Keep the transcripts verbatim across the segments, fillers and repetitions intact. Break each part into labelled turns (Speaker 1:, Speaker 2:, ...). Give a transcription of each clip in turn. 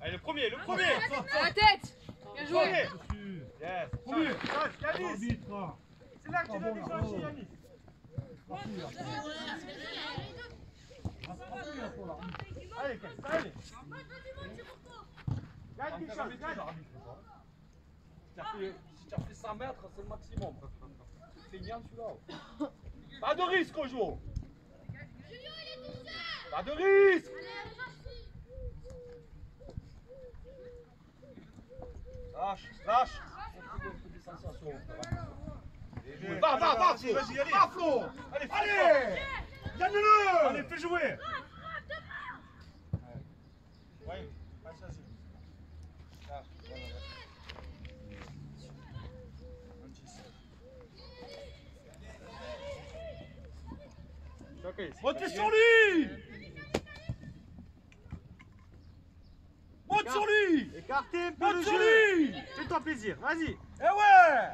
Speaker 1: Allez, le premier, le premier.
Speaker 2: À la tête. Bien joué.
Speaker 1: Yes.
Speaker 3: Premier.
Speaker 1: Yanis. C'est là que tu dois déclencher, Yanis. Allez, allez. Gagne quelque chose, gagne.
Speaker 3: Si tu as fait cent mètres, c'est le maximum. C'est bien celui-là. Pas de risque au jour. Pas de risque. Lâche, lâche. Va, va, va, Flo. Va, Flo. Allez, allez. Gagne-le.
Speaker 1: Allez, fais jouer. Oui, passe vas-y. Là, voilà.
Speaker 3: Montez sur lui. Monte sur lui.
Speaker 1: Écartez un peu
Speaker 3: Monte
Speaker 1: le
Speaker 3: sur
Speaker 1: jeu.
Speaker 3: lui.
Speaker 1: Fais-toi plaisir, vas-y.
Speaker 3: Eh ouais.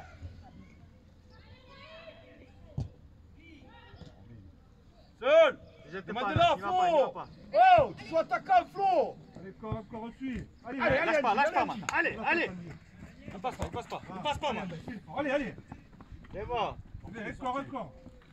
Speaker 3: Seul. Maintenant, Flo. Oh, tu dois attaquer, Flo.
Speaker 1: Allez, encore, encore au-dessus.
Speaker 3: Allez, allez, lâche pas, lâche pas, man.
Speaker 1: Allez, allez.
Speaker 3: Ne passe pas, ne passe pas, ne passe pas, man.
Speaker 1: Allez, allez. Et voilà. Encore, encore.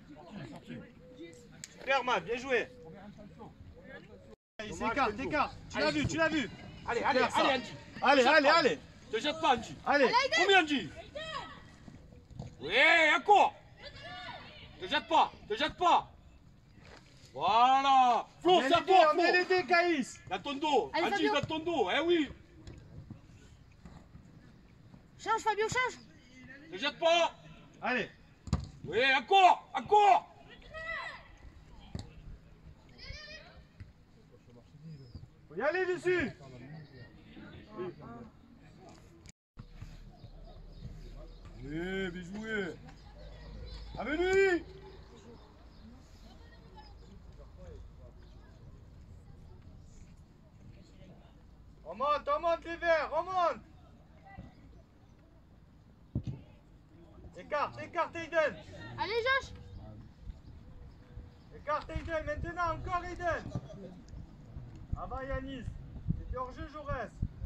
Speaker 1: Super, man, bien joué. T'écarte, t'écarte. Tu l'as vu, tu l'as vu.
Speaker 3: Allez, allez, allez, Andy.
Speaker 1: Allez, allez, allez.
Speaker 3: Te jette pas, Andy.
Speaker 1: Allez.
Speaker 3: Combien, Andy? Oui, encore. Te jette pas, te jette pas. Voilà. Flo, c'est à toi, Flo.
Speaker 1: On est les Caïs.
Speaker 3: Dans ton dos.
Speaker 2: Allez,
Speaker 3: Andy,
Speaker 2: Fabio.
Speaker 3: dans ton dos. Eh oui.
Speaker 2: Change, Fabio, change.
Speaker 3: Ne jette pas.
Speaker 1: Allez.
Speaker 3: Oui, encore, encore.
Speaker 1: Faut y aller dessus.
Speaker 3: Oui, bien joué. Avec lui.
Speaker 1: Remonte, remonte les verts, remonte. Écarte, écarte Aiden.
Speaker 2: Allez, Josh.
Speaker 1: Écarte Aiden, maintenant encore Aiden. Avant Yanis. C'était hors jeu Jaurès.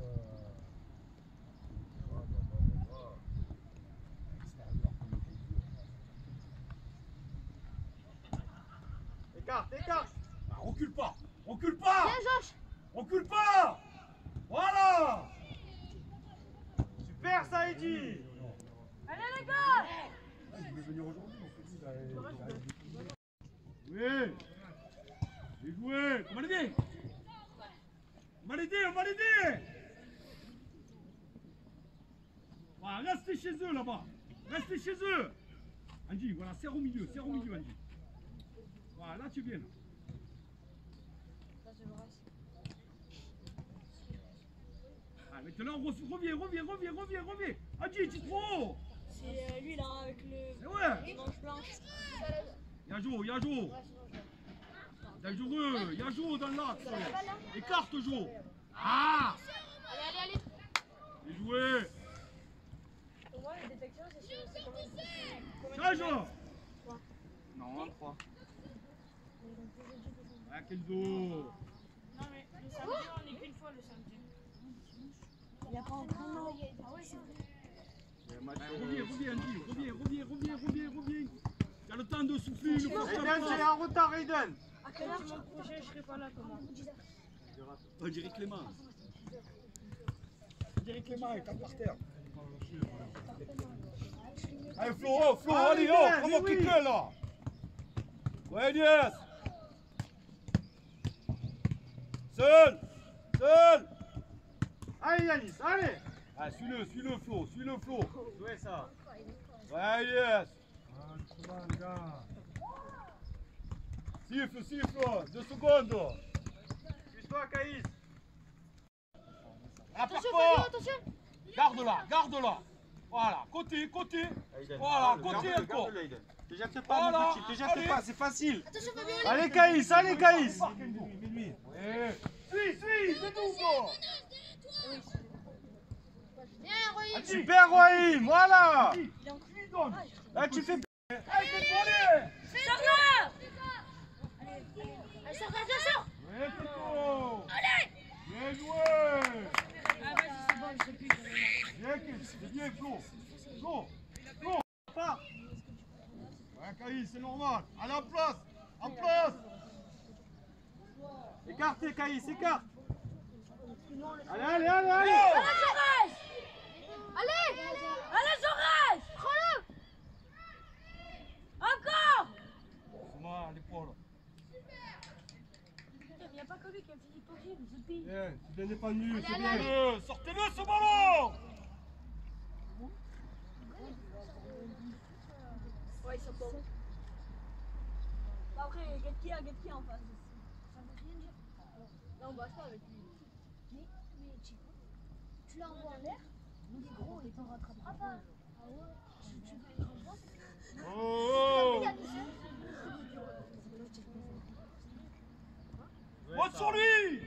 Speaker 1: Écarte, écarte.
Speaker 3: Ah, recule pas, recule pas.
Speaker 2: Bien, Josh.
Speaker 3: Recule pas. Voilà.
Speaker 1: Super Saïdi.
Speaker 2: Allez, les gars.
Speaker 3: Oui. Bien joué. On va l'aider. On va l'aider, on va l'aider. Voilà, restez chez eux là-bas. Restez chez eux. Andy, voilà, serre au milieu, serre au milieu, Andy. Voilà, là tu viens. Ah, maintenant, reviens, reviens, reviens, reviens, reviens. Andy, tu es trop haut.
Speaker 4: C'est euh, lui là avec le
Speaker 3: Eh ouais.
Speaker 4: manche blanche.
Speaker 3: Yajo, Yajo. Dangereux, Yajo dans l'axe. Écarte, Jo. Ah.
Speaker 2: Allez, allez, allez.
Speaker 3: Bien joué.
Speaker 4: Pour moi, les détections, c'est sur c'est combien
Speaker 3: Ça, Jo.
Speaker 1: Non, un trois.
Speaker 3: Ah, Kenzo.
Speaker 4: Non, mais le samedi, on n'est qu'une fois le samedi. Il n'y a pas entraînement. Ah oui, c'est vrai.
Speaker 3: Reviens, reviens, Andy. Reviens, reviens, reviens, reviens, reviens. Tu as le temps de souffler. Ne force
Speaker 1: Aiden, c'est
Speaker 3: pas.
Speaker 1: en retard Aiden.
Speaker 4: À quelle heure tu m'as projet, je serai pas là comment?
Speaker 3: On dirait Clément. On dirait Clément, il tape par terre. Allez, Flo, oh, Flo,
Speaker 1: Ah,
Speaker 3: allez,
Speaker 1: oui,
Speaker 3: oh,
Speaker 1: bien,
Speaker 3: comment
Speaker 1: oui,
Speaker 3: qu'il
Speaker 1: oui.
Speaker 3: gueule là? Ouais, yes. Seul, seul.
Speaker 1: Allez Yanis, allez.
Speaker 3: Ah, suis-le, suis-le, Flo, suis-le, Flo.
Speaker 1: Ouais ça.
Speaker 3: Ouais, yes. Siffle, siffle, deux secondes.
Speaker 1: Suis-toi Caïs.
Speaker 3: Rappelle
Speaker 2: Attention,
Speaker 3: pas.
Speaker 2: Fabio, attention.
Speaker 3: Garde-la, garde-la. Voilà, côté, côté.
Speaker 1: Aiden.
Speaker 3: Voilà,
Speaker 1: Garde-le,
Speaker 3: côté
Speaker 1: garde-le,
Speaker 3: encore.
Speaker 1: garde-le, Aiden. Te jette pas
Speaker 3: Voilà,
Speaker 1: mon petit, te jette
Speaker 3: allez.
Speaker 1: pas, c'est facile.
Speaker 2: Attention, Fabio, allez.
Speaker 1: Allez Caïs, allez Caïs.
Speaker 3: Ouais. Suis, suis, c'est tout, quoi.
Speaker 2: Bien, Roy.
Speaker 1: Super Roy, voilà.
Speaker 3: Suis, donne.
Speaker 1: Là tu fais.
Speaker 3: Allez, allez.
Speaker 2: Sors là. Allez, sors, sors, sors.
Speaker 3: Ouais, Coco.
Speaker 2: Allez.
Speaker 3: Bien joué. Go. Go.
Speaker 1: Pas.
Speaker 3: Ouais, Caïs, c'est normal. Allez, en place. En place.
Speaker 1: Écartez, Caïs, écarte. Allez, allez, allez, allez.
Speaker 2: Allez, Jaurès. Allez. Allez, Jaurès. Prends-le. Encore.
Speaker 3: C'est moi, l'épaule.
Speaker 4: Il n'y a pas que lui qui a un physique horrible, ce pays.
Speaker 3: Bien, c'est bien défendu, c'est
Speaker 2: Allez,
Speaker 3: bien.
Speaker 2: allez,
Speaker 3: Euh, Sortez-le ce ballon.
Speaker 4: Ouais, ils sont bons. Après, Gatki a Gatki en face. Ça veut rien dire. Là, on bosse pas avec lui. Mais, mais Chico, tu l'envoies en l'air, il est gros, il t'en rattrapera pas. Ah ouais, tu, tu veux être grand, c'est que.
Speaker 3: Oh, oh. Monte sur lui.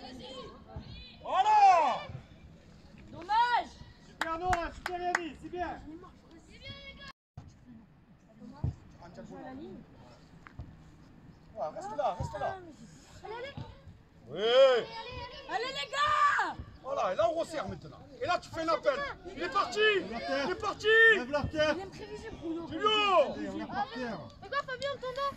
Speaker 3: Voilà.
Speaker 2: Dommage.
Speaker 1: Super Noah, super Yannis, c'est bien.
Speaker 3: Ouais, reste là, reste là.
Speaker 2: Allez, allez.
Speaker 3: Oui.
Speaker 2: Allez, les gars.
Speaker 3: Voilà, et là on resserre maintenant. Et là tu fais un appel. Il est parti. Il est parti.
Speaker 1: Lève la terre.
Speaker 4: Il est imprévisible pour nous.
Speaker 3: Julio.
Speaker 1: Allez, on est par terre.
Speaker 2: C'est quoi, Fabien, le tonton?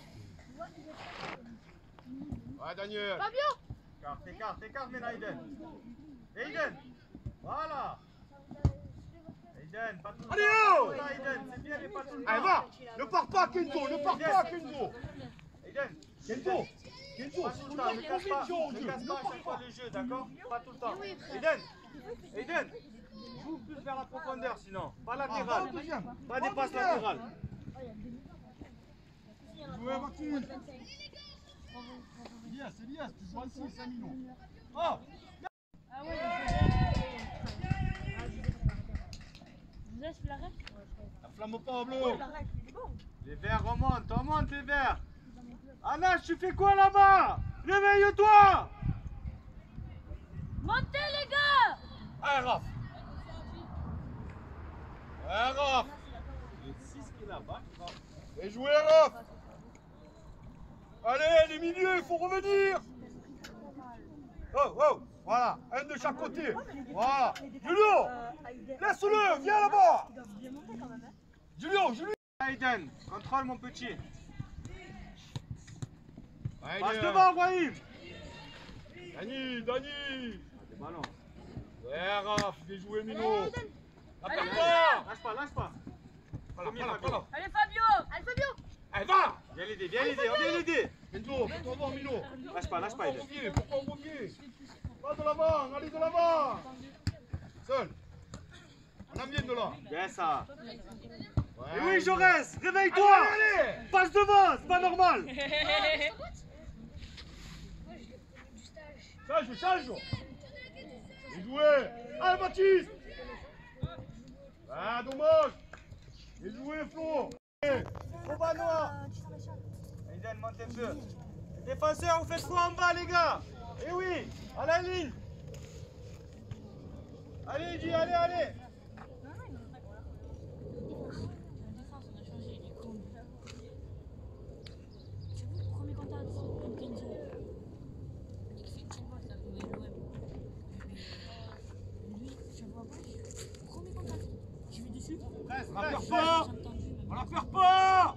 Speaker 3: Ouais, Daniel.
Speaker 2: Fabio.
Speaker 1: Écarte, écarte, écarte, mais Aiden. Aiden. Voilà. Aiden, pas tout le temps.
Speaker 3: Allez, oh.
Speaker 1: Pas tout le temps, Aiden, c'est bien, mais pas tout le temps.
Speaker 3: Allez, va. Ne pars pas, Kenzo. Ne pars pas, Kenzo.
Speaker 1: Aiden.
Speaker 3: Kenzo. Kenzo,
Speaker 1: Pas tout le temps, ne casse pas,
Speaker 3: Kenzo,
Speaker 1: ne casse
Speaker 3: ne
Speaker 1: pas à
Speaker 3: pars
Speaker 1: chaque fois
Speaker 3: pas.
Speaker 1: le jeu, d'accord? Pas tout le temps. Aiden, Aiden, joue plus vers la profondeur sinon, pas
Speaker 3: Ah, va
Speaker 1: latéral,
Speaker 3: au deuxième.
Speaker 1: pas
Speaker 3: Va
Speaker 1: des
Speaker 3: au
Speaker 1: passes
Speaker 3: deuxième.
Speaker 1: latérales.
Speaker 3: Jouez, Martin. Elias, Elias, tu joues ici, cinq minutes. Oh.
Speaker 2: Ah ouais. Vous laisse l'arrêt?
Speaker 3: La flamme pas bleu.
Speaker 1: Les verts remontent, remonte les verts. Anas, tu fais quoi là-bas? Réveille-toi.
Speaker 2: Montez, les gars.
Speaker 3: Allez, Raph. Ouais, Raph.
Speaker 1: Le six qui est là-bas.
Speaker 3: Et jouez, Raph. Allez, les milieux, il faut revenir. Oh, oh, voilà, un de chaque côté. Voilà. Julio, laisse-le, viens là-bas. Julio, Julio.
Speaker 1: Aiden, contrôle mon petit.
Speaker 3: Allez,
Speaker 1: Passe devant, Brahim.
Speaker 3: Dani, Dani.
Speaker 1: Des ballons.
Speaker 3: Ouais, Raph, bien joué, Mino. La
Speaker 2: Allez,
Speaker 3: perte
Speaker 2: allez.
Speaker 3: pas.
Speaker 1: Lâche pas, lâche pas.
Speaker 3: Voilà, voilà, voilà.
Speaker 2: Allez, Fabio. Allez, Fabio.
Speaker 3: Allez, va.
Speaker 1: Viens l'aider, viens l'aider, on vient l'aider.
Speaker 3: Kenzo, fais-toi voir, Mino.
Speaker 1: Lâche pas, lâche pas,
Speaker 3: Pourquoi on
Speaker 1: Aiden.
Speaker 3: revient? Pourquoi on revient? Va de l'avant, allez de l'avant. Seul. On en vient de là.
Speaker 1: Bien ça.
Speaker 3: Ouais.
Speaker 1: Et oui, Jaurès, réveille-toi.
Speaker 3: Allez, allez.
Speaker 1: Passe devant, c'est pas normal.
Speaker 3: Change, change. Bien joué. Allez, Baptiste. Ah, dommage. Bien joué, Flo. Allez.
Speaker 1: Au bas noir. Aiden, monte un peu. Les défenseurs, vous faites quoi en bas, les gars? Eh oui, à la ligne. Allez, Eddy, allez, allez.
Speaker 4: Premier contact, comme Kenzo. Lui, je vois pas. Premier contact. Je vais dessus.
Speaker 1: Reste,
Speaker 3: On la perd
Speaker 1: reste,
Speaker 3: pas.
Speaker 1: reste.
Speaker 3: On la perd pas.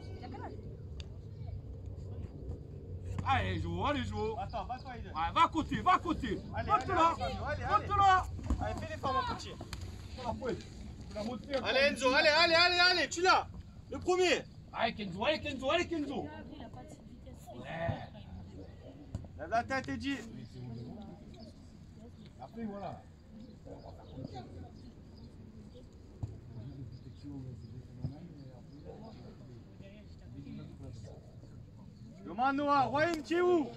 Speaker 3: Allez, joue, allez, joue.
Speaker 1: Attends, va-toi, Aiden.
Speaker 3: Ouais, va à côté, va à côté.
Speaker 1: Allez,
Speaker 3: Monte
Speaker 1: allez,
Speaker 3: là.
Speaker 1: allez, allez,
Speaker 3: Monte
Speaker 1: allez.
Speaker 3: là.
Speaker 1: Allez, fais l'effort, mon petit.
Speaker 3: Voilà, ouais. Tu l'as monté.
Speaker 1: Allez, Enzo, allez, allez, allez, allez, tu l'as. Le premier.
Speaker 3: Allez, Kenzo, allez, Kenzo, allez, Kenzo.
Speaker 4: Il a pas de cette vitesse.
Speaker 3: Ouais.
Speaker 1: Lève la tête, Eddy.
Speaker 3: Après, voilà.
Speaker 1: Demande Noah, Royaume, tu es où?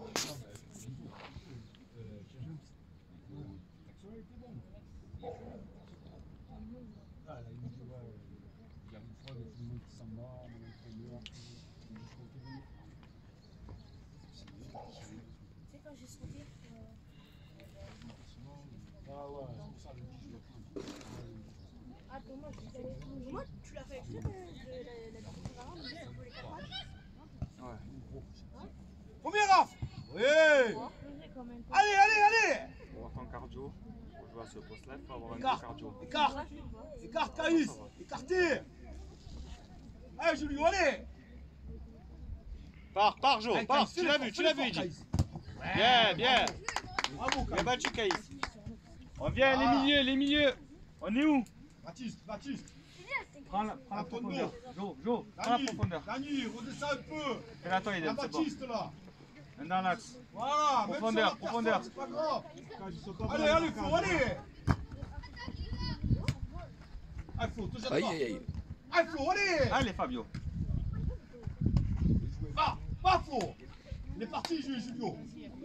Speaker 4: Tu sais, quand j'ai sauté. Attends, moi, je Moi, tu l'as fait exprès de la partie avant, mais c'est pour les quatre matchs.
Speaker 3: Premier Raph. Oui. Allez, allez, allez.
Speaker 1: Pour avoir ton cardio, pour jouer à ce poste-là, il faut avoir un
Speaker 3: Écart,
Speaker 1: bon cardio.
Speaker 3: écart, écart, Caïs. Écarté. Allez, Julio, allez.
Speaker 1: Pars, pars, Jo,
Speaker 3: Allez,
Speaker 1: pars.
Speaker 3: Caïs,
Speaker 1: Tu
Speaker 3: fais
Speaker 1: l'as
Speaker 3: l'effort,
Speaker 1: vu, tu
Speaker 3: fais
Speaker 1: l'as vu,
Speaker 3: l'effort,
Speaker 1: Eddy.
Speaker 3: Caïs.
Speaker 1: Bien, bien.
Speaker 3: Bravo,
Speaker 1: Bien
Speaker 3: Caïs.
Speaker 1: battu, Caïs. On vient,
Speaker 3: Ah.
Speaker 1: les milieux, les milieux. On est où?
Speaker 3: Baptiste, Baptiste.
Speaker 1: Prends la, prends la
Speaker 3: Antonio.
Speaker 1: profondeur. Jo, Jo, prends la
Speaker 3: Dani,
Speaker 1: profondeur.
Speaker 3: Dani, redescends un peu.
Speaker 1: Fais la toi,
Speaker 3: Il y a
Speaker 1: Eden, c'est bon.
Speaker 3: Baptiste là.
Speaker 1: Dans l'axe.
Speaker 3: Voilà, même
Speaker 1: Profondeur,
Speaker 3: si on a
Speaker 1: profondeur.
Speaker 3: personne, c'est pas grave. Allez, allez, Flo, allez. Allez, Flo, te jette
Speaker 5: Aïe
Speaker 3: pas.
Speaker 5: aïe aïe.
Speaker 3: Allez, Flo, allez.
Speaker 1: Allez, Fabio.
Speaker 3: Va, va, Flo. Il est parti, Ju- Julio.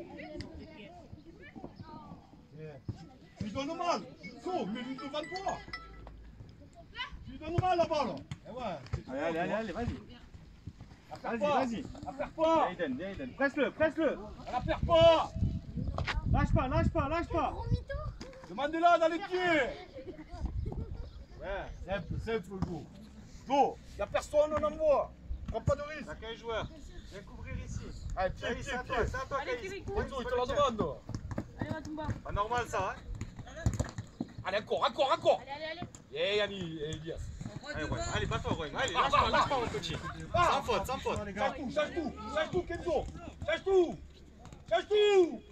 Speaker 3: Tu lui donnes mal. Flo, mais lui devant toi. Tu lui donnes mal là-bas, là. Eh ouais, c'est trop,
Speaker 1: Allez, allez,
Speaker 3: toi.
Speaker 1: allez, allez, vas-y.
Speaker 3: La perds
Speaker 1: Vas-y,
Speaker 3: pas.
Speaker 1: vas-y.
Speaker 3: La perds pas.
Speaker 1: Viens, Eden, viens, Eden. Presse-le, presse-le.
Speaker 3: La perds pas.
Speaker 1: Lâche pas, lâche pas, lâche pas.
Speaker 3: Demandez-la dans les pieds. Ouais, simple, simple, Jo. Jo, il n'y a personne, on envoie. Prends pas de risque.
Speaker 1: T'as qu'un joueur. Viens couvrir ici.
Speaker 3: Allez, pied,
Speaker 1: Caïs,
Speaker 3: pied,
Speaker 1: c'est à
Speaker 3: pied.
Speaker 1: toi, c'est à toi,
Speaker 2: Allez,
Speaker 1: Caïs.
Speaker 2: Kirikou.
Speaker 3: Renzo, il te la demande.
Speaker 2: Allez, Matumba.
Speaker 1: Pas normal ça, hein.
Speaker 3: Allez, encore, encore, encore.
Speaker 2: Allez, allez, allez.
Speaker 3: Eh, Yanni, eh, Elias.
Speaker 1: Allez, ouais. Allez, bats-toi, Roy. Allez,
Speaker 3: Ah,
Speaker 1: lâche
Speaker 3: bah,
Speaker 1: pas, lâche
Speaker 3: bah.
Speaker 1: pas, mon petit.
Speaker 3: Ah.
Speaker 1: Sans faute, sans faute.
Speaker 3: Change tout, change tout, change tout, Kenzo. Change tout. Change tout.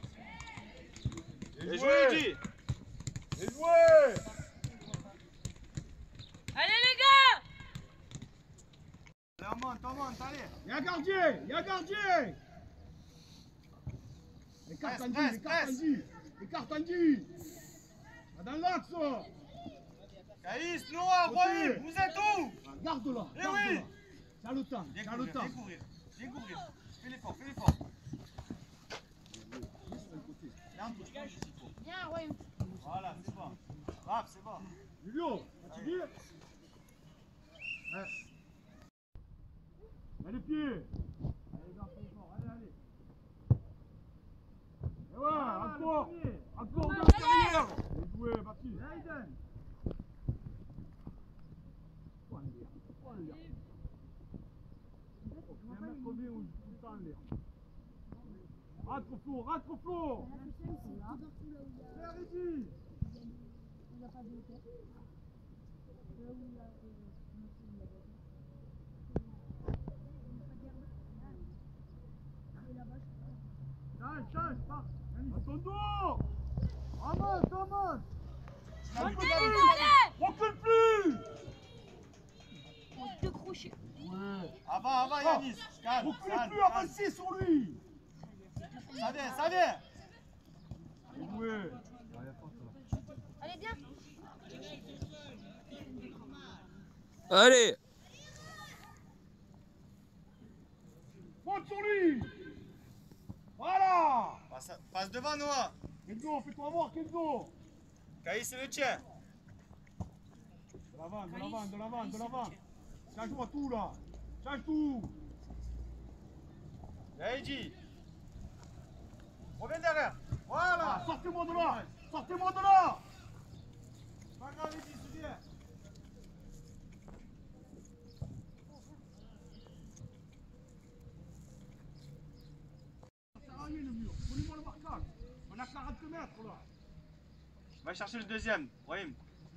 Speaker 1: Et joué, Eddy.
Speaker 3: Et joué.
Speaker 2: Allez, les gars.
Speaker 1: Allez, on monte, on monte, allez.
Speaker 3: Il y a un gardien, il y a un gardien. Écarte
Speaker 1: Presse,
Speaker 3: Andy,
Speaker 1: presse,
Speaker 3: écarte
Speaker 1: presse.
Speaker 3: Andy. Écarte Andy. Va dans l'axe.
Speaker 1: Caïs, Noah,
Speaker 3: Côté.
Speaker 1: Roy, vous êtes où?
Speaker 3: Garde-la,
Speaker 1: Eh
Speaker 3: garde-la.
Speaker 1: oui.
Speaker 3: T'as le temps,
Speaker 1: Viens
Speaker 3: t'as le
Speaker 1: couvrir,
Speaker 3: temps.
Speaker 1: viens couvrir. Viens couvrir. Fais l'effort, fais l'effort. Viens, un peu, s'il faut.
Speaker 2: Viens, Roy.
Speaker 1: Voilà, c'est bon. Bravo, c'est bon.
Speaker 3: Julio, fatigué? Ouais. Mets les pieds. Allez, gars, fais fort, allez, allez. Et ouais, encore. Encore dans le derrière. Bien joué, Baptiste. Aiden. Point en l'air, point en l'air. On vient mettre combien ou tout le temps en l'air. Rentre au flot, rentre au flot. Viens, Régi.
Speaker 4: Il n'y a pas de hauteur. Là où il y a, euh, et là-bas,
Speaker 3: Change, change, pars. À ton dos. Avance, avance.
Speaker 2: Allez, les gars, allez.
Speaker 3: Recule plus.
Speaker 4: deux crochets.
Speaker 3: Ouais.
Speaker 1: Avant, avant, Yanis. Calme,
Speaker 3: Reculez
Speaker 1: calme,
Speaker 3: plus,
Speaker 1: calme.
Speaker 3: avancez sur lui.
Speaker 1: Ça vient, ça vient.
Speaker 3: Bien joué.
Speaker 4: Allez, bien.
Speaker 5: Allez.
Speaker 3: Monte sur lui. Voilà.
Speaker 1: Passe, passe devant, Noah.
Speaker 3: Kenzo, fais-toi voir, Kenzo.
Speaker 1: Caïs, c'est le tien.
Speaker 3: De l'avant, de l'avant, de l'avant, de l'avant. Change-moi tout là. Change tout.
Speaker 1: Viens, Eddy. Reviens derrière. Voilà.
Speaker 3: Ah, sortez-moi de là. Sortez-moi de là.
Speaker 1: Pas grave, Eddy, c'est bien.
Speaker 3: Ça sert à rien le mur. Prenez-moi le marquage. On a quarante mètres là.
Speaker 1: Va chercher le deuxième, Brahim.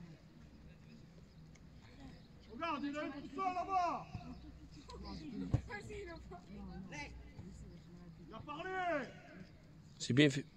Speaker 3: Regarde, il est tout seul là-bas. Il a parlé.
Speaker 5: C'est bien fait.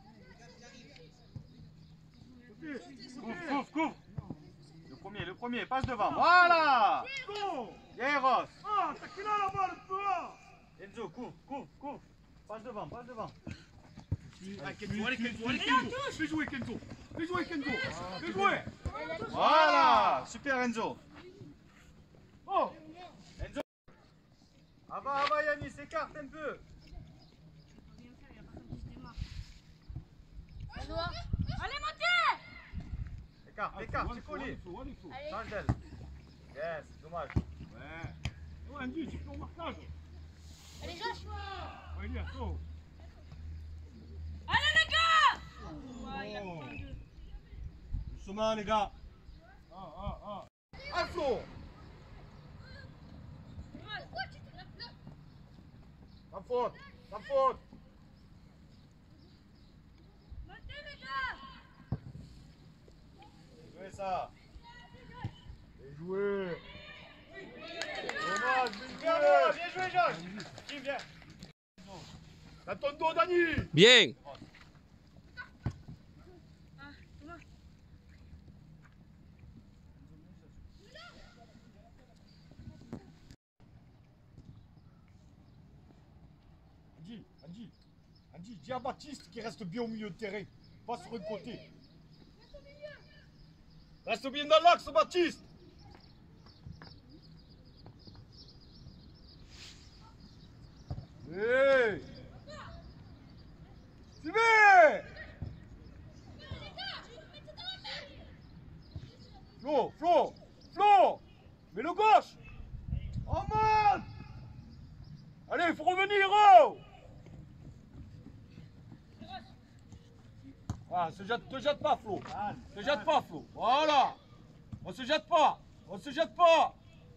Speaker 3: Côté,
Speaker 1: Couvre,
Speaker 3: côté.
Speaker 1: couvre, couvre. Le premier, le premier, passe devant. Voilà.
Speaker 3: Go.
Speaker 1: Viens, Eros.
Speaker 3: Ah, t'as qui là là-bas le feu là.
Speaker 1: Enzo, couvre, couvre, couvre. Passe devant, passe devant.
Speaker 3: Allez Kenzo, allez Kenzo, allez Kenzo. Fais jouer Kenzo. Fais jouer Kenzo. Fais jouer.
Speaker 1: Voilà. Super, Enzo.
Speaker 3: Oh.
Speaker 1: Enzo. Avant, avant, Yanis, écarte un peu.
Speaker 2: Noah. Allez, montez.
Speaker 1: Écarte, écarte, c'est collé.
Speaker 2: Allez.
Speaker 1: Change d'aile. Yes, dommage.
Speaker 3: Ouais. Ouais, Andy, tu fais au marquage.
Speaker 2: Allez, Josh.
Speaker 3: Ouais, Elias, oh.
Speaker 2: Allez, les gars. Ouais, il a
Speaker 3: Oh.
Speaker 2: pris deux.
Speaker 1: Doucement, les gars.
Speaker 3: Ah, ah, ah. Ah, Flo. Pas de faute, pas de faute.
Speaker 2: Montez, les gars.
Speaker 1: Jouez ça.
Speaker 3: Bien joué. Dommage,
Speaker 1: Bien,
Speaker 3: bien
Speaker 1: bien joué, Josh. Tim, viens.
Speaker 3: Dans ton dos, Dani.
Speaker 5: Bien.
Speaker 3: Andy, Andy, Andy, dis à Baptiste qui reste bien au milieu de terrain. Pas sur un côté. Reste bien dans l'axe, Baptiste. Hey! Suivez! Flo, Flo, Flo! Mets le gauche! On monte! Allez, il faut revenir, oh! Ah, se jette, te jette pas, Flo. Te jette pas, Flo. Voilà. On se jette pas. On se jette pas.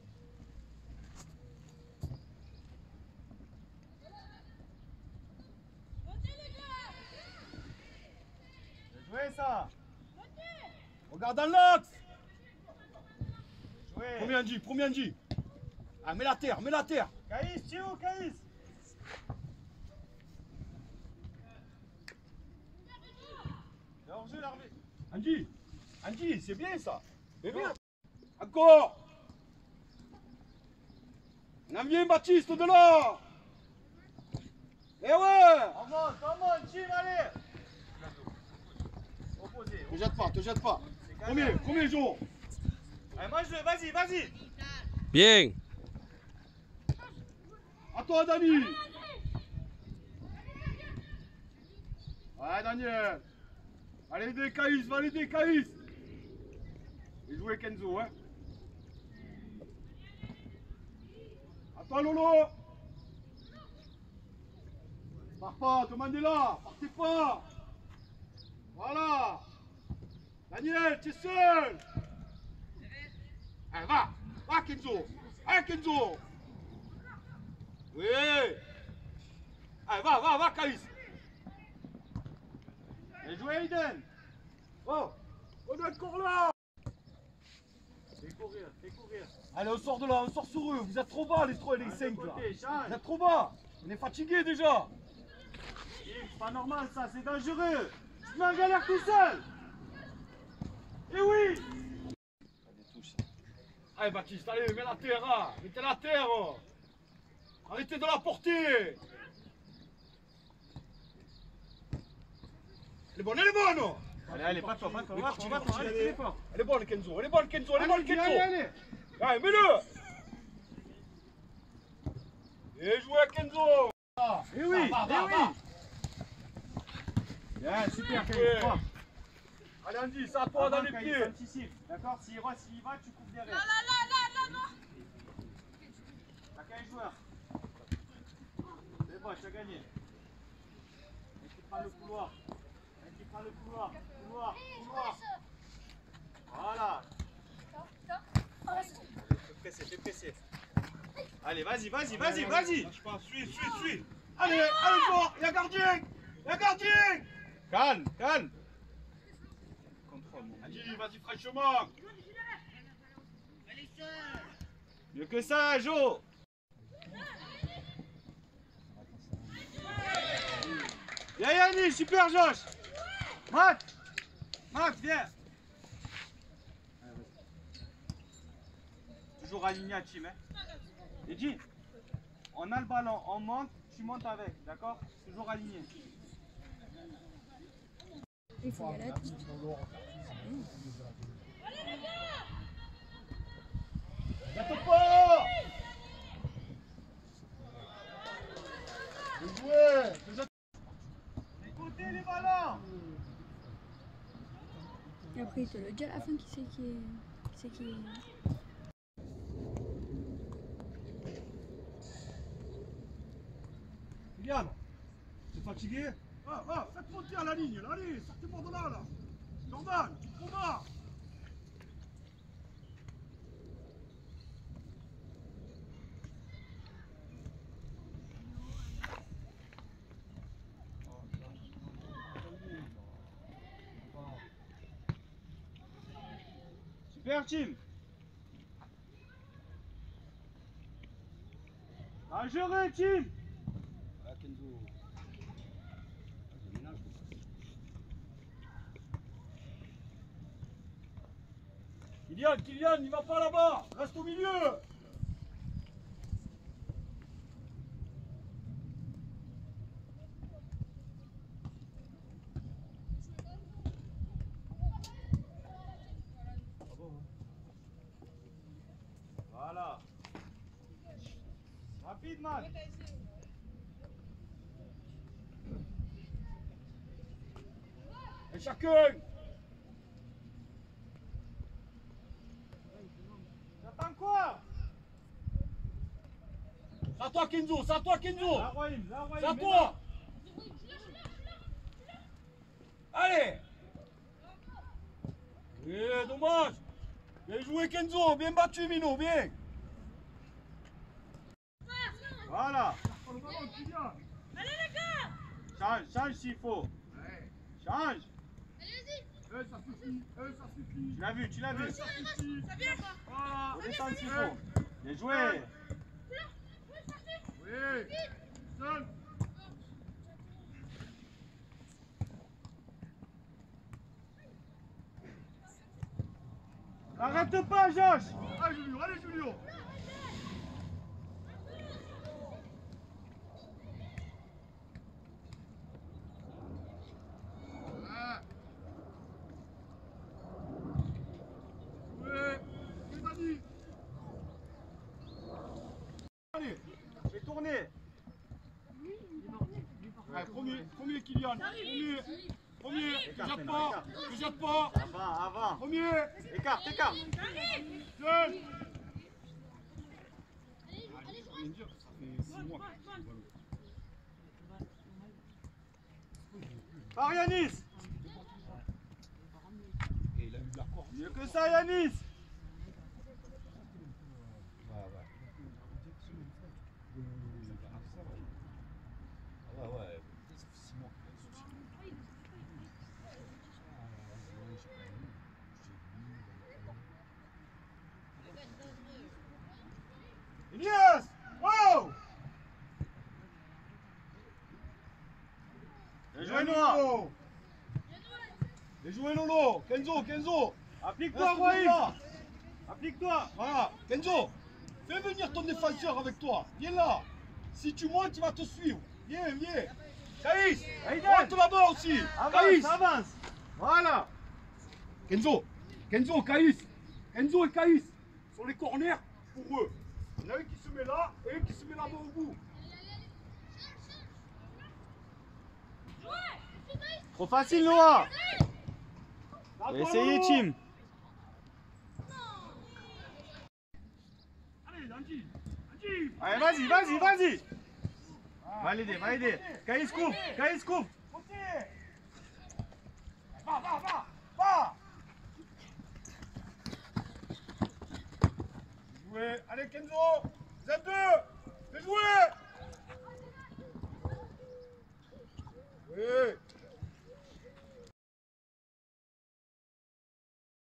Speaker 1: Bien joué, ça.
Speaker 3: Regarde dans l'axe.
Speaker 1: Joué.
Speaker 3: Premier Andy, premier Andy. Ah, mets la terre, mets la terre.
Speaker 1: Caïs, tu es où, Caïs? C'est hors-jeu, l'arbitre.
Speaker 3: Andy, Andy, c'est bien ça. C'est bien. Encore. On en vient, Baptiste, de là. Eh ouais.
Speaker 1: On monte, on monte, Tim, allez. Opposé.
Speaker 3: Te jette pas, te jette pas. Premier, premier jour.
Speaker 1: Allez, mange-le, vas-y, vas-y.
Speaker 5: Bien.
Speaker 3: À toi, Dani. Ouais, Daniel. Allez aider Caïs, va l'aider Caïs. Et jouer Kenzo, hein. À toi, Lolo. Pars pas, demandez-la. Partez pas. Voilà. Daniel, tu es seul. Allez, va. Va, Kenzo. Allez, Kenzo. Oui. Allez, va, va, va, Caïs.
Speaker 1: Bien joué, Aiden.
Speaker 3: Oh, on doit être encore là.
Speaker 1: Fais courir, fais courir.
Speaker 3: Allez, on sort de là, on sort sur eux. Vous êtes trop bas, les trois et les cinq là.
Speaker 1: Côté,
Speaker 3: Vous
Speaker 1: change.
Speaker 3: êtes trop bas. On est fatigués déjà.
Speaker 1: C'est pas normal, ça, c'est dangereux. Tu te mets en galère tout seul. Eh oui.
Speaker 3: Allez, Baptiste, allez, mets la terre, hein. Mettez la terre. hein. Arrêtez de la porter. Elle est bonne, elle est bonne.
Speaker 1: Allez, allez, pas toi, pas toi. On va, on va, on va, allez, fais fort.
Speaker 3: Elle est bonne, Kenzo. Elle est bonne, Kenzo. Elle est bonne,
Speaker 1: Allez,
Speaker 3: Kenzo.
Speaker 1: allez, allez.
Speaker 3: Allez, mets-le. Et jouez, Kenzo.
Speaker 1: Eh oui,
Speaker 3: Va, va,
Speaker 1: eh
Speaker 3: va,
Speaker 1: oui.
Speaker 3: va.
Speaker 1: Bien, super,
Speaker 3: Ouais.
Speaker 1: Caïs. Fort.
Speaker 3: Allez, Andy, c'est à toi dans
Speaker 1: Avant,
Speaker 3: les
Speaker 1: Caïs,
Speaker 3: pieds.
Speaker 1: anticipe. D'accord, s'il va, s'il va, tu coupes derrière.
Speaker 2: Là, là, là, là, là.
Speaker 1: T'as quinze joueurs. C'est bon, tu as gagné. Et tu prends le couloir. Et tu prends le couloir. Couloir, couloir. Voilà. Fais presser, fais presser. Allez, vas-y, vas-y, vas-y, vas-y.
Speaker 3: Lâche pas, suis, suis, suis. Allez, allez fort. Il y a gardien. Il y a gardien.
Speaker 1: Calme, calme. Contrôle, mon
Speaker 3: Andy, vas-y fraîchement.
Speaker 1: mieux que ça, Jo. Viens Yannick, super Josh. Max, Max, viens. Toujours aligné à team, hein. Et dis, on a le ballon, on monte, tu montes avec, d'accord? Toujours aligné.
Speaker 4: Il faut y aller.
Speaker 3: Jette pas. Bien joué. Te jette-
Speaker 1: Les côtés, les ballons.
Speaker 4: Et après, il te le dit à la fin qui c'est qui est. Qui c'est qui est.
Speaker 3: Kylian, t'es fatigué? Ah, ah, faites monter à la ligne, là, allez, sortez-moi de là, là. Jordan, tu te trouves là?
Speaker 1: Super team. À gérer, team.
Speaker 3: Ah, Kenzo. Kylian, Kylian, il va pas là-bas. Reste au milieu.
Speaker 1: Voilà. Rapide, man.
Speaker 3: Et chacun.
Speaker 1: J'attends quoi?
Speaker 3: C'est à toi, Kenzo. C'est à toi, Kenzo.
Speaker 1: La Rohim, la Rohim.
Speaker 3: C'est à toi. Allez. Eh, dommage. Bien joué, Kenzo. Bien battu, Mino. Bien.
Speaker 1: Voilà.
Speaker 2: Allez les gars.
Speaker 1: Change, change s'il faut. Change.
Speaker 3: Eh, ça suffit. Eh, ça suffit.
Speaker 1: Tu l'as vu, tu l'as vu.
Speaker 3: Ça suffit.
Speaker 2: Ça vient quoi?
Speaker 3: Voilà.
Speaker 1: Faut descendre s'il faut. Bien joué.
Speaker 3: Oui. Seul.
Speaker 1: Arrête pas, Josh.
Speaker 3: Allez, Julio. Allez, Julio. Ah. Oui. Oui, Dani. Allez.
Speaker 1: J'ai tourné.
Speaker 3: Allez, premier, premier Kylian. Premier. Premier. Ne
Speaker 1: Écarte,
Speaker 3: jette
Speaker 1: maintenant,
Speaker 3: pas.
Speaker 1: écarte.
Speaker 3: Ne jette pas.
Speaker 1: Avant, avant.
Speaker 3: Premier.
Speaker 1: Écarte, écarte.
Speaker 3: Seul. Allez, dire, ça fait six mois.
Speaker 1: Par Yanis.
Speaker 3: Et il a eu de la corde.
Speaker 1: Mieux que ça, Yanis.
Speaker 3: Ouais, ouais. Ça fait six mois qu'il a le souci.
Speaker 1: Elias. Wow. Bien joué, Noah.
Speaker 3: Bien joué, Lolo. Kenzo, Kenzo.
Speaker 1: Applique-toi,
Speaker 3: Reste
Speaker 1: Rohim.
Speaker 3: là.
Speaker 1: Applique-toi.
Speaker 3: Voilà, Kenzo. Fais venir ton défenseur avec toi. Viens là. Si tu montes, il va te suivre. Viens, viens. Caïs.
Speaker 1: Aiden.
Speaker 3: Monte là-bas aussi. Caïs.
Speaker 1: Avance, avance. Voilà.
Speaker 3: Kenzo. Kenzo, Caïs. Kenzo et Caïs. Sur les corners, pour eux. Il y en a un qui se met là et un qui se met là-bas au bout.
Speaker 1: Trop facile, Noah.
Speaker 3: Là,
Speaker 1: Essayez,
Speaker 3: Lolo.
Speaker 1: team.
Speaker 3: Allez, Andy. Andy.
Speaker 1: Allez, vas-y, vas-y, vas-y. Va l'aider, va l'aider. Caïs coupe, Caïs coupe.
Speaker 3: Côté. Va, va, va. Va. Joué. Allez, Kenzo. Z deux. Fais jouer. Oui.